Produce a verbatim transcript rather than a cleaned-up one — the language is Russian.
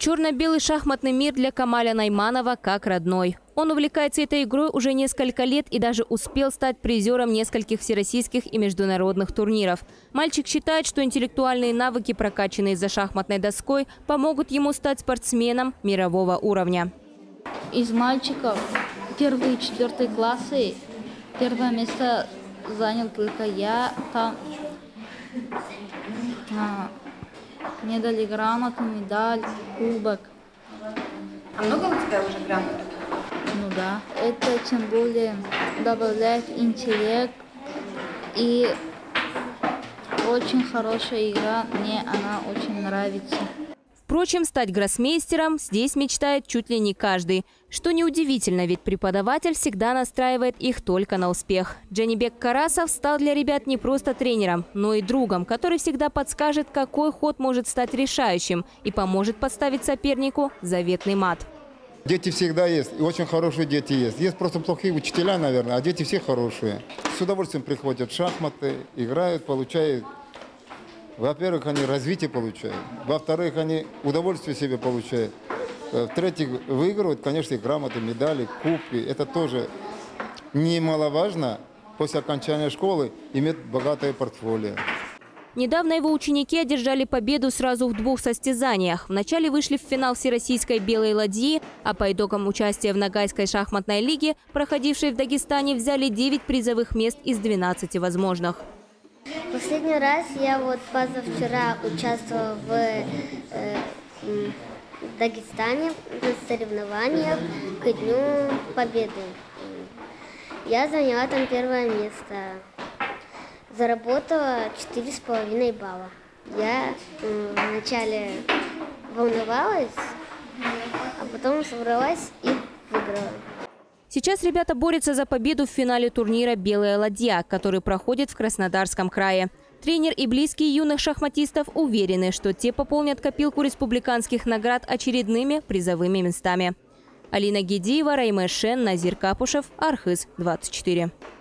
Черно-белый шахматный мир для Камаля Найманова как родной. Он увлекается этой игрой уже несколько лет и даже успел стать призером нескольких всероссийских и международных турниров. Мальчик считает, что интеллектуальные навыки, прокачанные за шахматной доской, помогут ему стать спортсменом мирового уровня. Из мальчиков первые и четвертые классы первое место занял только я. Там а, мне дали грамоту, медаль, кубок. А много у тебя уже грамоток? Ну да. Это тем более добавляет интеллект. И очень хорошая игра. Мне она очень нравится. Впрочем, стать гроссмейстером здесь мечтает чуть ли не каждый. Что неудивительно, ведь преподаватель всегда настраивает их только на успех. Джанибек Карасов стал для ребят не просто тренером, но и другом, который всегда подскажет, какой ход может стать решающим и поможет подставить сопернику заветный мат. Дети всегда есть, и очень хорошие дети есть. Есть просто плохие учителя, наверное, а дети все хорошие. С удовольствием приходят в шахматы, играют, получают. Во-первых, они развитие получают. Во-вторых, они удовольствие себе получают. В-третьих, выигрывают, конечно, грамоты, медали, кубки. Это тоже немаловажно после окончания школы иметь богатое портфолио. Недавно его ученики одержали победу сразу в двух состязаниях. Вначале вышли в финал Всероссийской белой ладьи, а по итогам участия в Ногайской шахматной лиге, проходившей в Дагестане, взяли девять призовых мест из двенадцати возможных. Последний раз я вот позавчера участвовала в э, э, Дагестане на соревнованиях к Дню Победы. Я заняла там первое место. Заработала четыре с половиной балла. Я э, вначале волновалась, а потом собралась и выиграла. Сейчас ребята борются за победу в финале турнира «Белая ладья», который проходит в Краснодарском крае. Тренер и близкие юных шахматистов уверены, что те пополнят копилку республиканских наград очередными призовыми местами. Алина Гедиева, Раймэ Шен, Назир Капушев, Архыз двадцать четыре.